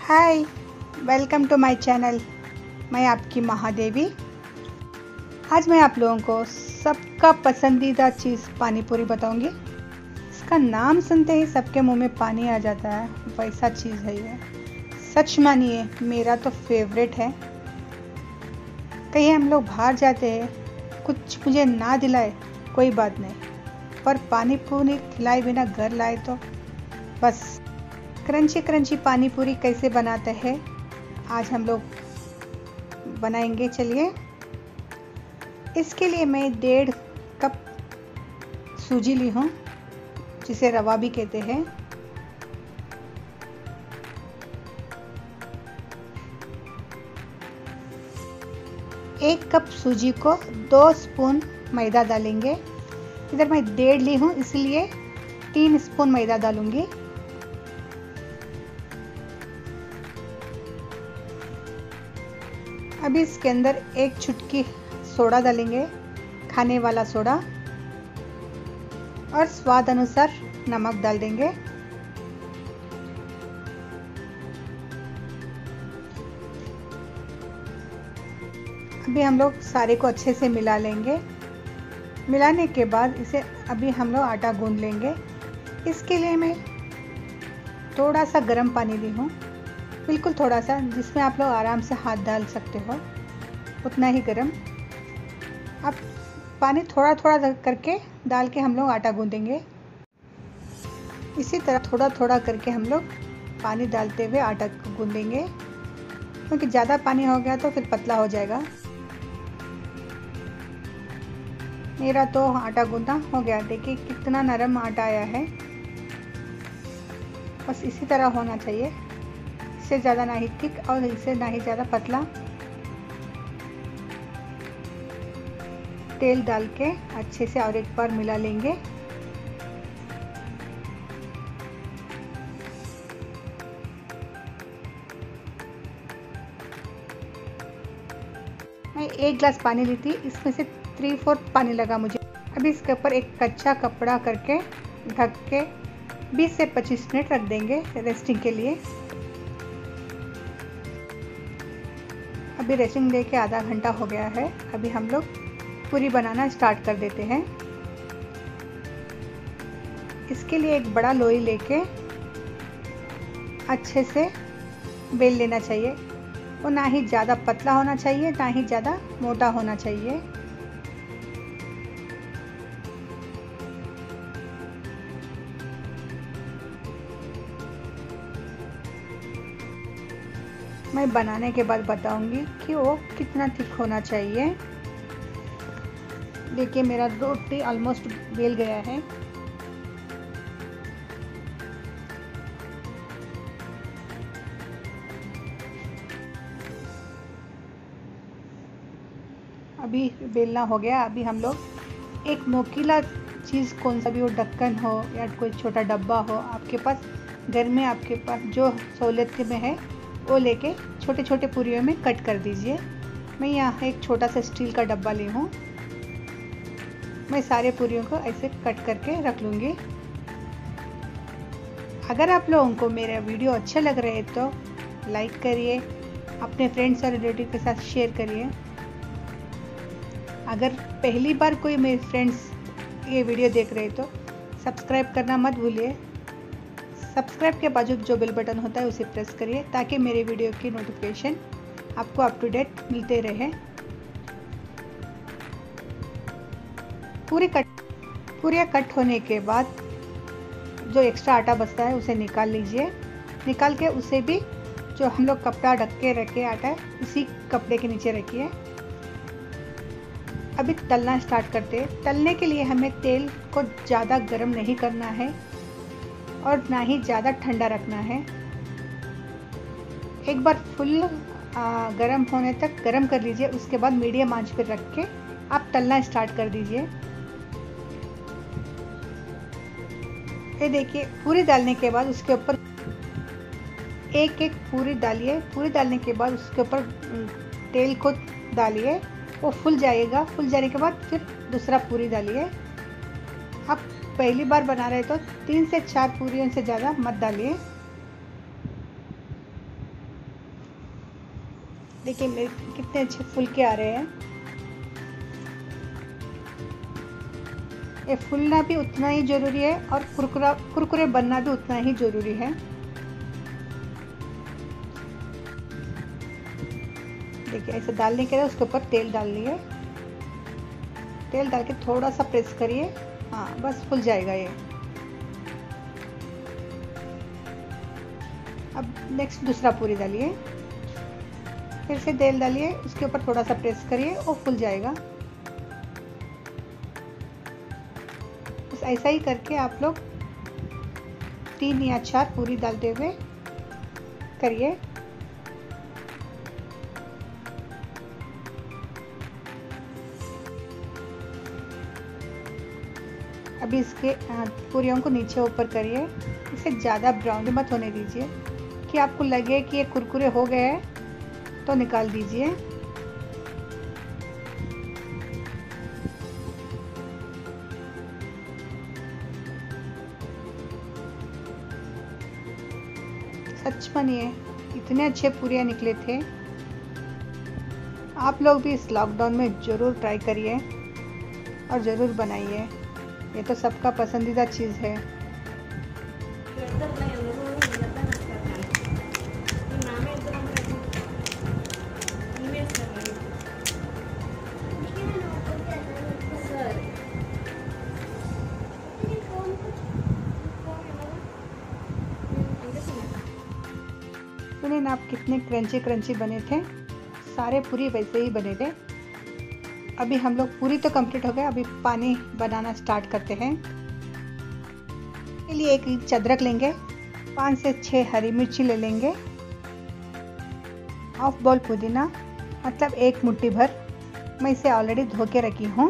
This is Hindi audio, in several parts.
Hi, welcome to my channel. मैं आपकी महादेवी। आज मैं आप लोगों को सबका पसंदीदा चीज़ पानी पूरी बताऊंगी। इसका नाम सुनते ही सबके मुंह में पानी आ जाता है, वैसा चीज़ है ये। सच मानिए, मेरा तो फेवरेट है। कहीं हम लोग बाहर जाते हैं, कुछ मुझे ना दिलाए कोई बात नहीं, पर पानी पूरी खिलाए बिना घर लाए तो बस। क्रंची क्रंची पानी पूरी कैसे बनाते हैं आज हम लोग बनाएंगे। चलिए, इसके लिए मैं 1.5 कप सूजी ली हूँ, जिसे रवा भी कहते हैं। एक कप सूजी को 2 स्पून मैदा डालेंगे। इधर मैं 1.5 ली हूँ, इसलिए 3 स्पून मैदा डालूंगी। अभी इसके अंदर एक चुटकी सोडा डालेंगे, खाने वाला सोडा, और स्वाद अनुसार नमक डाल देंगे। अभी हम लोग सारे को अच्छे से मिला लेंगे। मिलाने के बाद इसे अभी हम लोग आटा गूंद लेंगे। इसके लिए मैं थोड़ा सा गर्म पानी ली हूँ, बिल्कुल थोड़ा सा, जिसमें आप लोग आराम से हाथ डाल सकते हो, उतना ही गर्म। अब पानी थोड़ा थोड़ा करके डाल के हम लोग आटा गूंदेंगे। इसी तरह थोड़ा थोड़ा करके हम लोग पानी डालते हुए आटा गूंदेंगे, क्योंकि ज़्यादा पानी हो गया तो फिर पतला हो जाएगा। मेरा तो आटा गूंदा हो गया, देखिए कितना नरम आटा आया है। बस इसी तरह होना चाहिए, इससे ज़्यादा ना ही थिक और इससे ना ही ज़्यादा पतला। तेल डाल के अच्छे से और एक बार मिला लेंगे। मैं 1 गिलास पानी ली थी, इसमें से 3/4 पानी लगा मुझे। अभी इसके ऊपर एक कच्चा कपड़ा करके ढक के 20 से 25 मिनट रख देंगे रेस्टिंग के लिए। अभी रेस्टिंग दे के आधा घंटा हो गया है। अभी हम लोग पूरी बनाना स्टार्ट कर देते हैं। इसके लिए एक बड़ा लोई लेके अच्छे से बेल लेना चाहिए। वो ना ही ज़्यादा पतला होना चाहिए, ना ही ज़्यादा मोटा होना चाहिए। मैं बनाने के बाद बताऊंगी कि वो कितना थिक होना चाहिए। देखिए, मेरा रोटी ऑलमोस्ट बेल गया है। अभी बेलना हो गया। अभी हम लोग एक नोकीला चीज़, कौन सा भी हो, ढक्कन हो या कोई छोटा डब्बा हो आपके पास घर में, आपके पास जो सहूलियत में है, वो लेके छोटे छोटे पूरियों में कट कर दीजिए। मैं यहाँ एक छोटा सा स्टील का डब्बा ली हूँ। मैं सारे पूरियों को ऐसे कट करके रख लूँगी। अगर आप लोगों को मेरा वीडियो अच्छा लग रहा है तो लाइक करिए, अपने फ्रेंड्स और रिलेटिव के साथ शेयर करिए। अगर पहली बार कोई मेरे फ्रेंड्स ये वीडियो देख रहे तो सब्सक्राइब करना मत भूलिए। सब्सक्राइब के बाजू जो बेल बटन होता है उसे प्रेस करिए, ताकि मेरे वीडियो की नोटिफिकेशन आपको अप टू डेट मिलते रहे। पूरी कट होने के बाद जो एक्स्ट्रा आटा बचता है उसे निकाल लीजिए। निकाल के उसे भी जो हम लोग कपड़ा ढक के रखे आटा, उसी कपड़े के नीचे रखिए। अभी तलना स्टार्ट करते हैं। तलने के लिए हमें तेल को ज़्यादा गर्म नहीं करना है और ना ही ज़्यादा ठंडा रखना है। एक बार फुल गर्म होने तक गर्म कर लीजिए। उसके बाद मीडियम आंच पर रख के आप तलना स्टार्ट कर दीजिए। ये देखिए, पूरी डालने के बाद उसके ऊपर एक एक पूरी डालिए। पूरी डालने के बाद उसके ऊपर तेल को डालिए, वो फूल जाएगा। फूल जाने के बाद फिर दूसरा पूरी डालिए। आप पहली बार बना रहे तो 3 से 4 पूरियों से ज़्यादा मत डालिए। देखिए मेरे कितने अच्छे फुल के आ रहे हैं। ये फूलना भी उतना ही ज़रूरी है और कुरकुरे बनना भी उतना ही ज़रूरी है। देखिए ऐसे डालने के लिए उसके ऊपर तेल डाल लिए, तेल डाल के थोड़ा सा प्रेस करिए। हाँ बस फूल जाएगा ये। अब नेक्स्ट दूसरा पूरी डालिए, फिर से तेल डालिए, उसके ऊपर थोड़ा सा प्रेस करिए और फूल जाएगा। बस ऐसा ही करके आप लोग 3 या 4 पूरी डालते हुए करिए। अभी इसके पूरियों को नीचे ऊपर करिए, इसे ज़्यादा ब्राउन मत होने दीजिए कि आपको लगे कि ये कुरकुरे हो गए हैं तो निकाल दीजिए। सच मानिए इतने अच्छे पूरियाँ निकले थे। आप लोग भी इस लॉकडाउन में ज़रूर ट्राई करिए और ज़रूर बनाइए। ये तो सबका पसंदीदा चीज़ है। सुनिए ना आप कितने क्रंची क्रंची बने थे। सारे पूरी वैसे ही बने थे। अभी हम लोग पूरी तो कंप्लीट हो गया, अभी पानी बनाना स्टार्ट करते हैं। इसके लिए एक अदरक लेंगे, 5 से 6 हरी मिर्ची ले लेंगे, हाफ बॉल पुदीना मतलब 1 मुट्ठी भर, मैं इसे ऑलरेडी धो के रखी हूँ।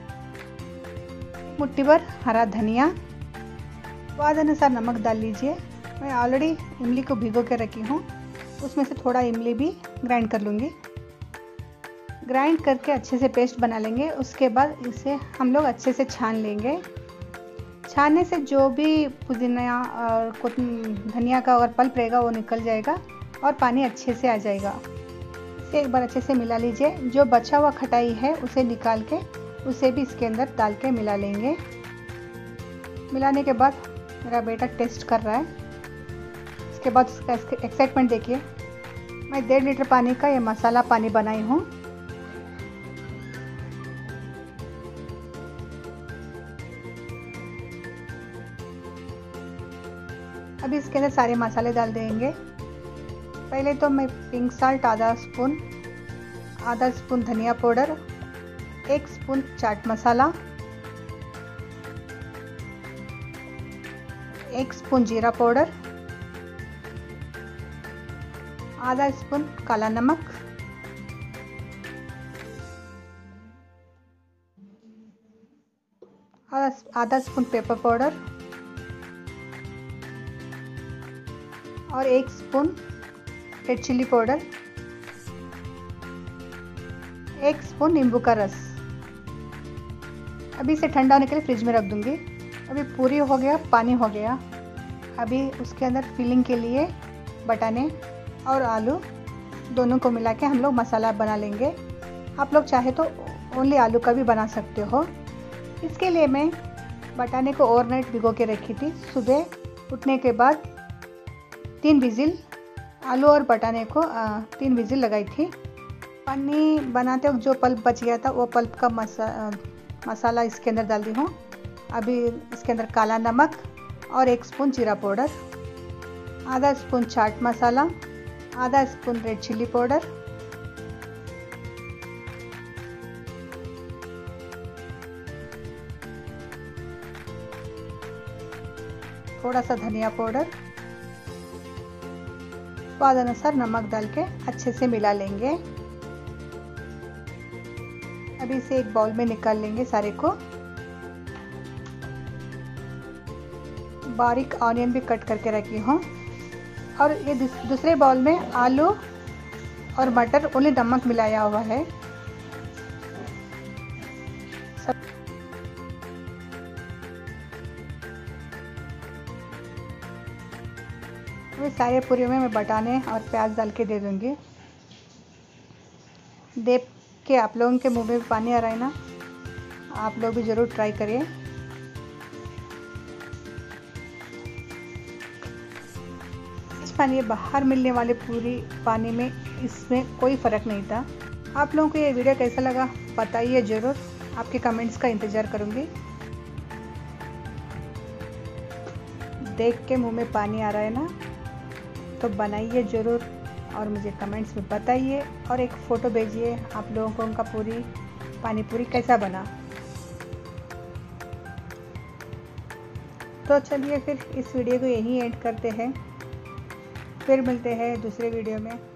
1 मुट्ठी भर हरा धनिया, स्वाद अनुसार नमक डाल लीजिए। मैं ऑलरेडी इमली को भिगो के रखी हूँ, उसमें से थोड़ा इमली भी ग्राइंड कर लूँगी। ग्राइंड करके अच्छे से पेस्ट बना लेंगे। उसके बाद इसे हम लोग अच्छे से छान लेंगे। छानने से जो भी पुदीना और धनिया का अगर पल्प रहेगा वो निकल जाएगा और पानी अच्छे से आ जाएगा। इसे एक बार अच्छे से मिला लीजिए। जो बचा हुआ खटाई है उसे निकाल के उसे भी इसके अंदर डाल के मिला लेंगे। मिलाने के बाद मेरा बेटा टेस्ट कर रहा है। इसके बाद उसका एक्साइटमेंट देखिए। मैं 1.5 लीटर पानी का ये मसाला पानी बनाई हूँ। अभी इसके अंदर सारे मसाले डाल देंगे। पहले तो मैं पिंक साल्ट आधा स्पून धनिया powder, 1 spoon chaat masala, 1 spoon जीरा पाउडर, आधा स्पून काला नमक, आधा स्पून पेपर पाउडर और 1 spoon red chilli powder, 1 spoon नींबू का रस। अभी इसे ठंडा होने के लिए फ्रिज में रख दूंगी। अभी पूरी हो गया, पानी हो गया। अभी उसके अंदर फिलिंग के लिए बटाने और आलू दोनों को मिला के हम लोग मसाला बना लेंगे। आप लोग चाहे तो ओनली आलू का भी बना सकते हो। इसके लिए मैं बटाने को ओवरनाइट भिगो के रखी थी। सुबह उठने के बाद 3 विजिल, आलू और बटाने को 3 विजिल लगाई थी। पानी बनाते वक्त जो पल्प बच गया था वो पल्प का मसाला इसके अंदर डाल दी हूँ। अभी इसके अंदर काला नमक और 1 स्पून जीरा पाउडर, आधा स्पून चाट मसाला, आधा स्पून रेड चिल्ली पाउडर, थोड़ा सा धनिया पाउडर, स्वाद अनुसार नमक डाल के अच्छे से मिला लेंगे। अभी इसे एक बाउल में निकाल लेंगे सारे को। बारीक ऑनियन भी कट करके रखी हूँ और ये दूसरे बाउल में आलू और मटर ओनली नमक मिलाया हुआ है। सारे पूरी में मैं बटाने और प्याज डाल के दे दूँगी। देख के आप लोगों के मुंह में भी पानी आ रहा है ना? आप लोग भी ज़रूर ट्राई करिए। सच मानिए, बाहर मिलने वाले पूरी पानी में इसमें कोई फ़र्क नहीं था। आप लोगों को ये वीडियो कैसा लगा बताइए ज़रूर, आपके कमेंट्स का इंतज़ार करूँगी। देख के मुंह में पानी आ रहा है ना? तो बनाइए ज़रूर और मुझे कमेंट्स में बताइए और एक फ़ोटो भेजिए आप लोगों को उनका पानी पूरी कैसा बना। तो चलिए फिर इस वीडियो को यहीं एंड करते हैं। फिर मिलते हैं दूसरे वीडियो में।